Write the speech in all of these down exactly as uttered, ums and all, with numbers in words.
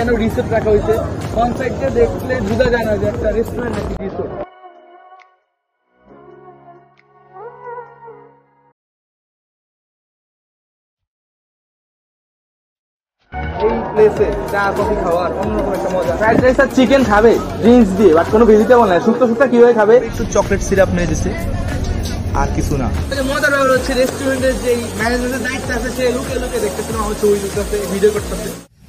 কেন রিসোর্ট রাখা হয়েছে। ফ্রন্ট সাইডে দেখলে বোঝা যায় না যে একটা রেস্টুরেন্ট নাকি রিসোর্ট। এই প্লেসে চা কফি খাওয়ার অন্যরকম একটা মজা। ফ্রাইড রাইস আর চিকেন খাবে ড্রিঙ্কস দিয়ে, বাট কোনো ভেজিটেবল নাই। শুক্তো শুক্তো কিভাবে খাবে? একটু চকলেট সিরাপ নিয়ে দিছে, আর কিছু না। মজার ব্যাপার হচ্ছে রেস্টুরেন্টের যে ম্যানেজমেন্টের দায়িত্ব আছে সে লুকে লুকে দেখতেছে, আমার ছবি তুলতেছে, ভিডিও করতেছে।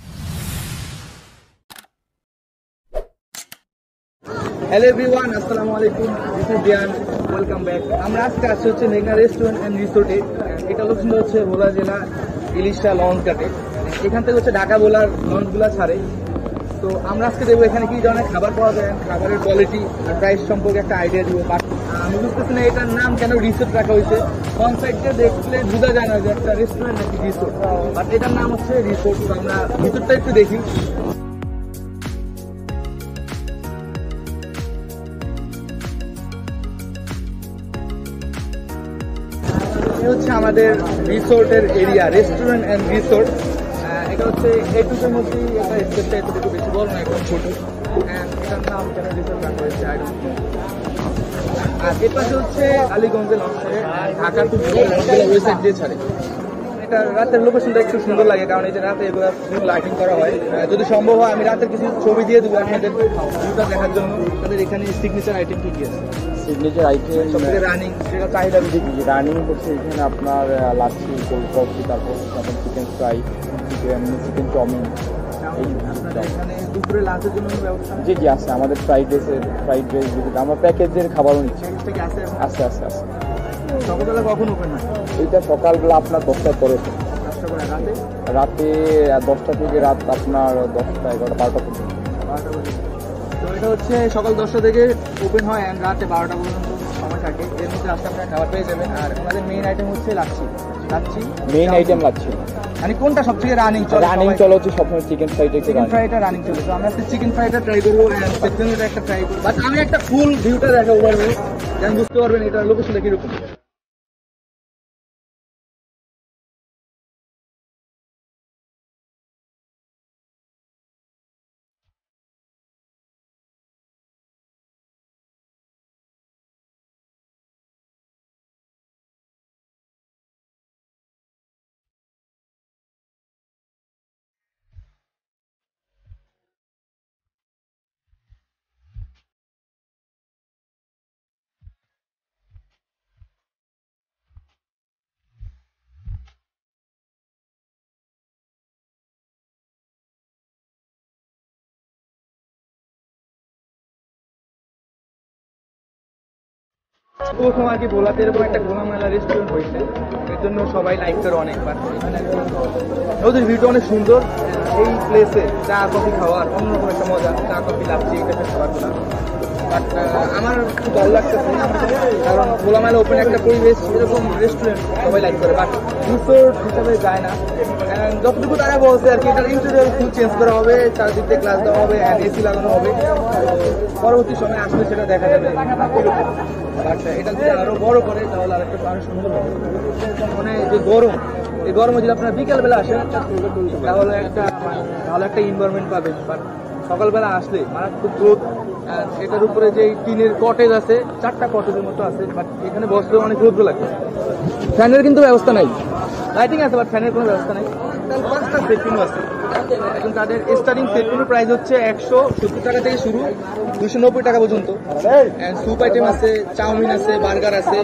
হ্যালো এভরিওয়ান, আসসালামু আলাইকুম, this is Dihan, welcome back. আমরা আজকে আসছি হচ্ছে মেঘনা রেস্টুরেন্ট অ্যান্ড রিসোর্টে। এটা লোকেশনটা হচ্ছে ভোলা জেলা ইলিশা লঞ্চ ঘাটে। এখান থেকে হচ্ছে ঢাকা ভোলার লঞ্চগুলো ছাড়ে। তো আমরা আজকে দেখবো এখানে কি ধরনের খাবার পাওয়া যায়, খাবারের কোয়ালিটি আর প্রাইস সম্পর্কে একটা আইডিয়া দিব। বাট আমি বুঝতেছি না এটার নাম কেন রিসোর্ট রাখা হয়েছে। ফ্রন্ট সাইডে দেখলে বোঝা যায় না যে একটা রেস্টুরেন্ট নাকি রিসোর্ট, বাট এটার নাম হচ্ছে রিসোর্ট। তো আমরা ভিতরটা একটু দেখি। হচ্ছে আমাদের রিসোর্টের এরিয়া, রেস্টুরেন্ট অ্যান্ড রিসোর্ট। এটা হচ্ছে এইটুকুর মধ্যেই একটা স্পেসটা এতটুকু, বেশি বড় না, একদম ছোট। অ্যান্ড এটার নাম কেন রিসোর্ট রাখা হয়েছে আই ডোন্ট নো। আর এর পাশে হচ্ছে আলীগঞ্জে লঞ্চ করে ঢাকা টু ওই সাইড দিয়ে ছাড়ে। এটা রাতের লোকেশনটা একটু সুন্দর লাগে, কারণ এই যে রাতে এগুলো ফুল লাইটিং করা হয়। যদি সম্ভব হয় আমি রাতের কিছু ছবি দিয়ে দেবো আপনাদের ভিউটা দেখার জন্য। তাদের এখানে সিগনেচার আইটেম কি কি আছে? সিগনেচার আইটেম সবথেকে রানিং যেটা চাহিদা বেশি, রানিং হচ্ছে এখানে আপনার লাচ্ছি, কোল্ড কফি, তারপর আপনার chicken fry, chicken chicken chowmein. এখানে দুপুরে লাঞ্চের জন্য ব্যবস্থা? জি জি আছে, আমাদের ফ্রাইড রাইসের ফ্রাইড রাইস আমরা প্যাকেজের খাবারও নিচ্ছি। আছে আস্তে আস্তে আস্তে। সকালবেলা কখন ওপেন হয়? এইটা সকালবেলা আপনার দশটার পরে, দশটা করে। রাতে রাতে দশটা থেকে রাত আপনার দশটা এগারোটা বারোটা পর্যন্ত। বারোটা পর্যন্ত। তো এটা হচ্ছে সকাল দশটা থেকে ওপেন হয় অ্যান্ড রাতে বারোটা পর্যন্ত সময় থাকে। এর মধ্যে আসলে আপনারা খাবার পেয়ে যাবেন। আর আমাদের মেইন আইটেম হচ্ছে লাচ্ছি। Lassi main item lassi. মানে কোনটা সবথেকে রানিং চলে? রানিং চলে হচ্ছে সবসময় চিকেন ফ্রাইটা। চিকেন ফ্রাইটা রানিং চলে। তো আমরা চিকেন ফ্রাইটা ট্রাই করবো, চিকেনটা একটা ট্রাই করবো। বাট আমি একটা ফুল ভিউটা দেখাবো পারবো, যেন বুঝতে পারবেন এটার লোকেশনটা কিরকম। প্রথম আর কি ভোলাতে এরকম একটা খোলামেলা রেস্টুরেন্ট হয়েছে, এর জন্য সবাই লাইক করে অনেকবার। এখানে ওদের ভিউটা অনেক সুন্দর। এই প্লেসে চা কফি খাওয়ার অন্যরকম একটা মজা। চা কফি লাচ্ছি এই টাইপের খাবারগুলো বাট আমার খুব ভালো লাগতেছে, কারণ খোলামেলা ওপেন একটা পরিবেশ, এরকম রেস্টুরেন্ট সবাই লাইক করে। বাট রিসোর্ট হিসাবে যায় না। যতটুকু তারা বলছে আর কি, এটার ইন্টেরিয়র ফুল চেঞ্জ করা হবে, চারদিক দিয়ে গ্লাস দেওয়া হবে অ্যান্ড এসি লাগানো হবে। পরবর্তী সময় আসলে সেটা দেখা যাবে। বাট এটা যদি আরো বড় করে তাহলে আর একটা আরো সুন্দর হবে। মানে যে গরম, এই গরমে যদি আপনারা বিকালবেলা আসেন তাহলে একটা ভালো একটা এনভায়রনমেন্ট পাবেন। বাট সকালবেলা আসলে মারাত্মক রোদ। এটার উপরে যে টিনের কটেজ আছে, চারটা কটেজের মতো আছে, বাট এখানে বসলেও অনেক রোদ্র লাগে। ফ্যানের কিন্তু ব্যবস্থা নাই, লাইটিং আছে বাট ফ্যানের কোনো ব্যবস্থা নাই। পাঁচটা সেট মেনু আছে। এখন তাদের স্টার্টিং সেট মেনু প্রাইস হচ্ছে একশো সত্তর টাকা থেকে শুরু, দুশো নব্বই টাকা পর্যন্ত। স্যুপ আইটেম আছে, চাউমিন আছে, বার্গার আছে,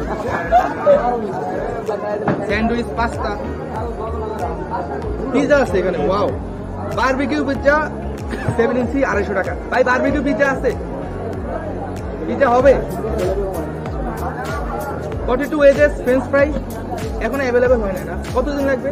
স্যান্ডউইচ, পাস্তা, পিৎজা আছে এখানে। Wow, barbecue pizza seven inch আড়াইশো টাকা। ভাই বারবিকিউ পিৎজা আছে? পিৎজা হবে? ফর্টি টু এজেস ফ্রেঞ্চ ফ্রাই এখন অ্যাভেলেবেল হয় না। কতদিন লাগবে?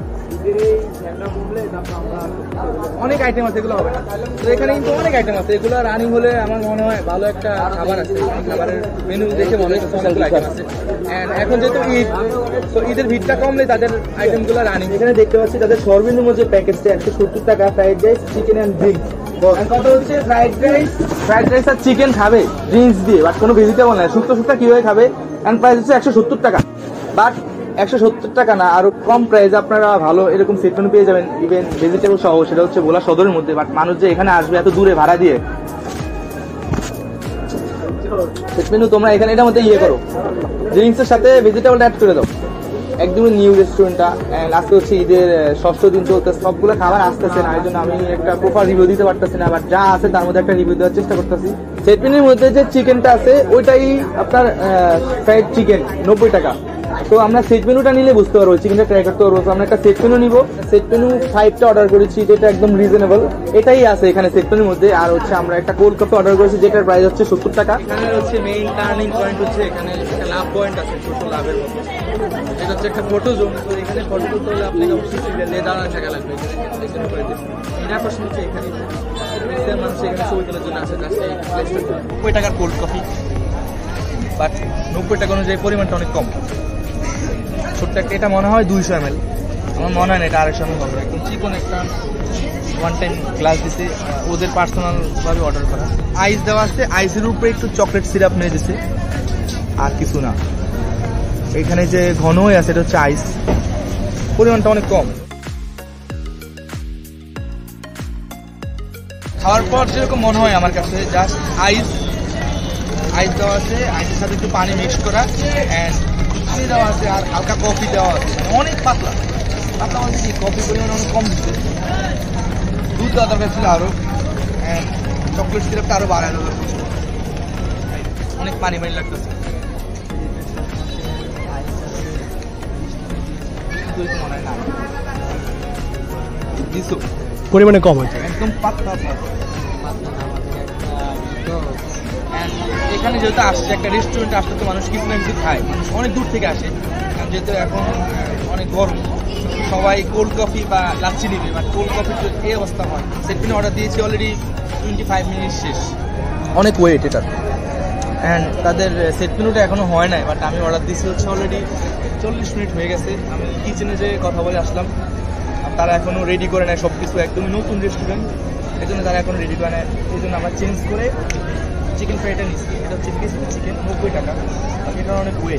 অনেক আইটেম আছে, এগুলো হবে না। তো এখানে কিন্তু অনেক আইটেম আছে, এগুলো রানিং হলে আমার মনে হয় ভালো একটা খাবার আছে। খাবারের মেনু দেখে মনে হচ্ছে অনেকগুলো আইটেম আছে। অ্যান্ড এখন যেহেতু ঈদ, তো ঈদের ভিড়টা কমলে তাদের আইটেমগুলো রানিং। এখানে দেখতে পাচ্ছি তাদের সর্বনিম্ন মধ্যে প্যাকেজটা একশো সত্তর টাকা, fried rice, chicken and drinks. কত হচ্ছে? ফ্রাইড রাইস ফ্রাইড রাইস আর চিকেন খাবে ড্রিঙ্কস দিয়ে, বাট কোনো ভেজিটেবল নাই। শুক্তো শুক্তো কিভাবে খাবে? অ্যান্ড প্রাইস হচ্ছে একশো সত্তর টাকা। বাট একশো সত্তর টাকা না, আরো কম প্রাইসে আপনারা ভালো এরকম সেট মেনু পেয়ে যাবেন, ইভেন ভেজিটেবল সহ। সেটা হচ্ছে ভোলা সদরের মধ্যে। বাট মানুষ যে এখানে আসবে এত দূরে ভাড়া দিয়ে, সেট মেনু তোমরা এখানে এটার মধ্যে ইয়ে করো, ড্রিঙ্কসের সাথে ভেজিটেবলটা অ্যাড করে দাও। একদমই নিউ রেস্টুরেন্টটা, অ্যান্ড আজকে হচ্ছে ঈদের ষষ্ঠ দিন চলতে, সবগুলো খাবার আসতেছে না, এই জন্য আমি একটা প্রপার রিভিউ দিতে পারতেছি না। বাট যা আছে তার মধ্যে একটা রিভিউ দেওয়ার চেষ্টা করতেছি। সেট মেনুর মধ্যে যে চিকেনটা আছে ওইটাই আপনার ফ্রাইড চিকেন নব্বই টাকা। তো আমরা সেট মেনুটা নিলে বুঝতে পারবো, চিকেনটা ট্রাই করতে পারবো। তো আমরা একটা সেট মেনু নিবো। সেট মেনু ফাইভটা অর্ডার করেছি, যেটা একদম রিজনেবল, এটাই আছে এখানে সেট মেনুর মধ্যে। আর হচ্ছে আমরা একটা কোল্ড কফি অর্ডার করেছি, যেটার প্রাইস হচ্ছে সত্তর টাকা। এখানে হচ্ছে মেইন টার্নিং পয়েন্ট হচ্ছে এখানে একটা লাভ পয়েন্ট আছে, ছোট লাভের মতো। এটা হচ্ছে একটা ফটো জোন। তো এখানে ফটো তুলতে হলে আপনাকে অবশ্যই দাঁড়ানো থাকা লাগবে। এটা প্রশ্ন হচ্ছে এখানে মানুষ এখানে ছবি তোলার জন্য আছে। নব্বই টাকার কোল্ড কফি, বাট নব্বই টাকা অনুযায়ী পরিমাণটা অনেক কম। ছোট্ট একটা, এটা মনে হয় দুইশো এম এল, আমার মনে হয় না এটা আড়াইশো এম এল হবে। একদম চিকন একটা ওয়ান টাইম গ্লাস দিতে, ওদের পার্সোনাল ভাবে অর্ডার করা। আইস দেওয়া আছে, আইসের উপরে একটু চকলেট সিরাপ নিয়ে দিচ্ছে, আর কিছু না। এখানে যে ঘন হয়ে আছে এটা হচ্ছে আইস, পরিমাণটা অনেক কম। খাওয়ার পর যেরকম মনে হয় আমার কাছে, জাস্ট আইস আইস দেওয়া আছে, আইসের সাথে একটু পানি মিক্স করা, অ্যান্ড পানি দেওয়া আছে, আর হালকা কফি দেওয়া আছে। অনেক পাতলা পাতলা বলতে কি, কফি পরিমাণ অনেক কম দিচ্ছে। দুধ দেওয়া দরকার ছিল আরো, অ্যান্ড চকলেট সিরাপটা আরো বাড়ানো দরকার ছিল। অনেক পানি পানি লাগতেছে। মনে হয় না পরিমাণে কম হয়েছে, একদম পাতলা। এখানে যেহেতু আসছে একটা রেস্টুরেন্টে, আসলে তো মানুষ কিছু না কিছু খায়, মানুষ অনেক দূর থেকে আসে। কারণ যেহেতু এখন অনেক গরম, সবাই কোল্ড কফি বা লাচ্ছি নিবে। বাট কোল্ড কফির তো এই অবস্থা হয়। সেট মেনু অর্ডার দিয়েছি অলরেডি টোয়েন্টি ফাইভ মিনিট শেষ, অনেক ওয়েট এটার। অ্যান্ড তাদের সেট মেনুটা এখনো হয় নাই, বাট আমি অর্ডার দিয়েছি হচ্ছে অলরেডি চল্লিশ মিনিট হয়ে গেছে। আমি কিচেনে যে কথা বলে আসলাম, তারা এখনো রেডি করে নেয় সব কিছু, একদমই নতুন রেস্টুরেন্ট, এই জন্য তারা এখনো রেডি করে নেয়। এই জন্য আমরা চেঞ্জ করে চিকেন ফ্রাইটা নিচ্ছি। এটা হচ্ছে ক্রিসপি চিকেন, নব্বই টাকা। এটা অনেক ওয়েট।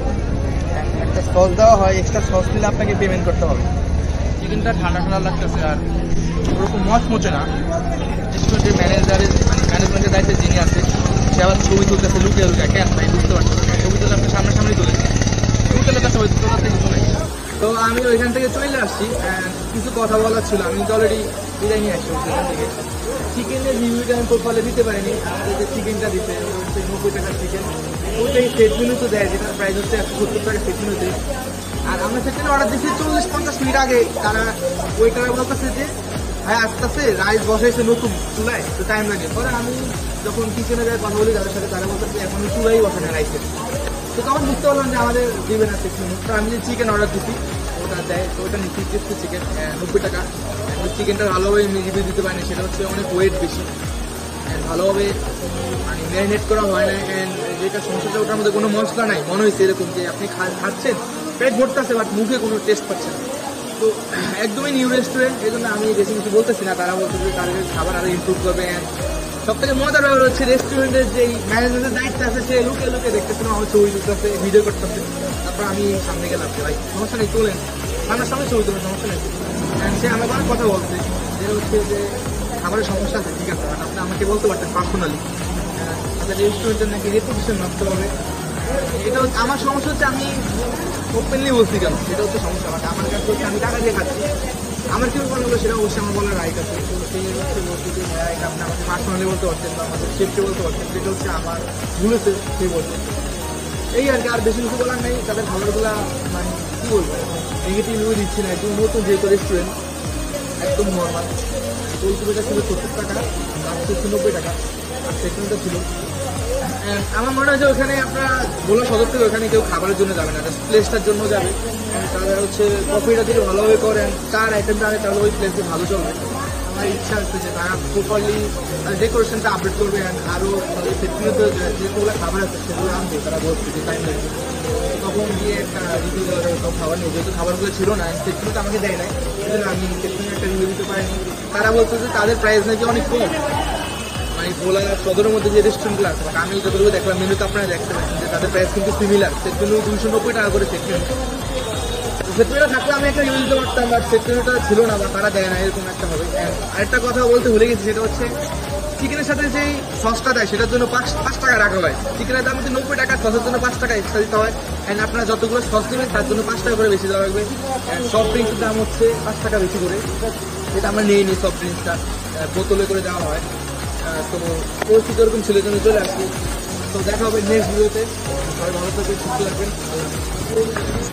একটা সস দেওয়া হয়, এক্সট্রা সস দিলে আপনাকে পেমেন্ট করতে হবে। চিকেনটা ঠান্ডা ঠান্ডা লাগতেছে, আর ওরকম মচমচে না। রেস্টুরেন্টের ম্যানেজারের মানে ম্যানেজমেন্টের দায়িত্বে যিনি আছে, সে আবার ছবি তুলতেছে লুকিয়ে লুকিয়ে। কেন ভাই বুঝতে পারছি না, ছবি তুলে আপনি সামনাসামনি তুলেছে, ছবি তুলে তার ছবি তোলার থেকে চলে। তো আমি ওইখান থেকে চলে আসছি, কিছু কথা বলার ছিল। আমি তো অলরেডি বিদায় নিয়ে আসছি ওইখান থেকে। চিকেনের রিভিউটা আমি প্রপারলি দিতে পারিনি। আমাদের যে চিকেনটা দিতে হচ্ছে নব্বই টাকার চিকেন, ওইটাই সেট মেনু তো দেয়, যেটার প্রাইস হচ্ছে একশো সত্তর টাকা সেট মেনু দেয়। আর আমরা সেট মেনু অর্ডার দিচ্ছি চল্লিশ পঞ্চাশ মিনিট আগে। তারা ওইটার বলতেছে যে ভাই আসতেছে, রাইস বসাইছে নতুন চুলায়, তো টাইম লাগে। পরে আমি যখন কিচেনে যাই কথা বলি তাদের সাথে, তারা বলতেছে এখন চুলাই বসানো রাইসের। তো তখন বুঝতে পারলাম যে আমাদের দিবে না সেট মেনু। তো আমি যে চিকেন অর্ডার দিচ্ছি ওটা দেয়, তো ওটা নিচ্ছি ক্রিসপি চিকেন নব্বই টাকা। চিকেনটা ভালোভাবে আমি রিভিউ দিতে পারিনি, সেটা হচ্ছে অনেক ওয়েট বেশি, অ্যান্ড ভালোভাবে মানে ম্যারিনেট করা হয় না। অ্যান্ড যেটা সমস্যাটা, ওটার মধ্যে কোনো মশলা নাই। মনে হয়েছে এরকম যে আপনি খাচ্ছেন, পেট ভরতেছে, বাট মুখে কোনো টেস্ট পাচ্ছেন না। তো একদমই নিউ রেস্টুরেন্ট, এই জন্য আমি বেশি কিছু বলতেছি না। তারা বলছে যে তাদের খাবার আরো ইমপ্রুভ করবে। অ্যান্ড সব থেকে মজার ব্যাপার হচ্ছে রেস্টুরেন্টের যে ম্যানেজমেন্টের দায়িত্ব আছে, সে লুকে লুকে দেখতেছিল, আমার ছবি তুলতেছে, ভিডিও করতেছে। তারপর আমি সামনে গেলাম, ভাই সমস্যা নেই তোলেন, আমার সামনে ছবি তোলেন, সমস্যা নেই। সে আমাকে অনেক কথা বলছে, যে হচ্ছে যে খাবারের সমস্যা আছে, ঠিক আছে, আপনি আমাকে বলতে পারতেন পার্সোনালি। তাদের রেস্টুরেন্টের নাকি রেপুটেশন নষ্ট হবে। এটা হচ্ছে আমার সমস্যা, হচ্ছে আমি ওপেনলি বলছি কেন, সেটা হচ্ছে সমস্যা। বাট আমার কাছে হচ্ছে আমি টাকা দিয়ে খাচ্ছি, আমার কেউ মনে হলো সেটা অবশ্যই আমার বলার রাইট আছে। সেই হচ্ছে বলছি যে হ্যাঁ, এটা আপনি আমাকে পার্সোনালি বলতে পারছেন বা আমাদের শেফকে বলতে পারছেন, সেটা হচ্ছে আমার ভুলেছে, সে বলছে। এই আর কি, আর বেশি কিছু বলার নেই। তাদের খাবারগুলা মানে কী বলবো, নেগেটিভ রিভিউ দিচ্ছি না। একদম নতুন যেহেতু রেস্টুরেন্ট, একদম নর্মাল। কোলকাতা ছিল সত্তর টাকা, লাস্ট ছিল নব্বই টাকা, আর সেকেন্ডটা ছিল। আমার মনে হয় যে ওখানে আপনারা ভোলা সদর থেকে ওখানে কেউ খাবারের জন্য যাবে না, প্লেসটার জন্য যাবে। তারা হচ্ছে কফিটা যদি ভালোভাবে করেন, চার আইটেমটা আনে, তাহলে ওই প্লেসে ভালো চলবে। আমার ইচ্ছা আছে যে তারা প্রপারলি ডেকোরেশনটা আপডেট করবে। আরও সেগুলো যেগুলো খাবার আছে সেগুলো আনবে, তারা বলছে যে টাইম লাগবে। তখন গিয়ে একটা রিভিউ দেওয়া যাবে সব খাবার নিয়ে, যেহেতু খাবারগুলো ছিল না, সেগুলো তো আমাকে দেয় নাই, সেজন্য আমি সেগুলো একটা রিভিউ দিতে পারিনি। তারা বলছে যে তাদের প্রাইস নাকি অনেক কম, মানে ভোলা সদরের মধ্যে যে রেস্টুরেন্টগুলো আছে, আমি যতটুকু দেখলাম মেনুতে আপনারা দেখতে পাচ্ছেন যে তাদের প্রাইস কিন্তু সিমিলার। সেগুলো দুইশো নব্বই টাকা করে সেট মেনু। সেট মেনুটা থাকলে আমি একটা রিভিউ দিতে পারতাম, বাট সেট মেনুটা ছিল না বা তারা দেয় না, এরকম একটা হবে। আরেকটা কথা বলতে ভুলে গেছি, সেটা হচ্ছে চিকেনের সাথে যেই সসটা দেয় সেটার জন্য পাঁচ পাঁচ টাকা রাখা হয়। চিকেনের দাম হচ্ছে নব্বই টাকা, সসের জন্য পাঁচ টাকা এক্সট্রা দিতে হয়। অ্যান্ড আপনারা যতগুলো সস দেবেন তার জন্য পাঁচ টাকা করে বেশি দেওয়া লাগবে। সফট ড্রিঙ্কসের দাম হচ্ছে পাঁচ টাকা বেশি করে, এটা আমরা নিয়ে নিই। সফট ড্রিঙ্কসটা বোতলে করে দেওয়া হয়। তো পরিস্থিতি ওরকম ছিল, জন্য চলে আসছি। তো দেখা হবে নেক্সট ভিডিওতে। সবাই ভালো থাকবেন, সুস্থ থাকবেন।